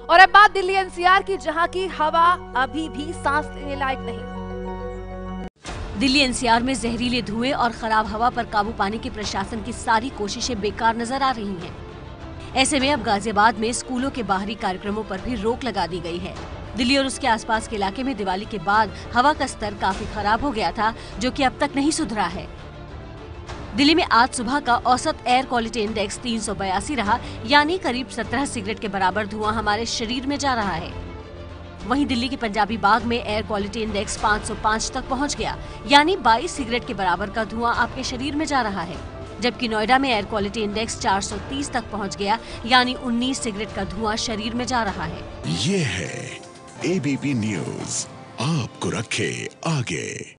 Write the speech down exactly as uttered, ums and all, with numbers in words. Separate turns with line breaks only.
और अब बात दिल्ली एनसीआर की, जहां की हवा अभी भी सांस लेने लायक नहीं।
दिल्ली एनसीआर में जहरीले धुएं और खराब हवा पर काबू पाने की प्रशासन की सारी कोशिशें बेकार नजर आ रही हैं। ऐसे में अब गाजियाबाद में स्कूलों के बाहरी कार्यक्रमों पर भी रोक लगा दी गई है। दिल्ली और उसके आसपास के इलाके में दिवाली के बाद हवा का स्तर काफी खराब हो गया था, जो कि अब तक नहीं सुधरा है। दिल्ली में आज सुबह का औसत एयर क्वालिटी इंडेक्स तीन सौ बयासी रहा, यानी करीब सत्रह सिगरेट के बराबर धुआं हमारे शरीर में जा रहा है। वहीं दिल्ली के पंजाबी बाग में एयर क्वालिटी इंडेक्स पाँच सौ पाँच तक पहुंच गया, यानी बाईस सिगरेट के बराबर का धुआं आपके शरीर में जा रहा है। जबकि नोएडा में एयर क्वालिटी इंडेक्स चार सौ तीस तक पहुंच गया, यानी उन्नीस सिगरेट का धुआं शरीर में जा रहा है।
ये है एबीपी न्यूज, आपको रखे आगे।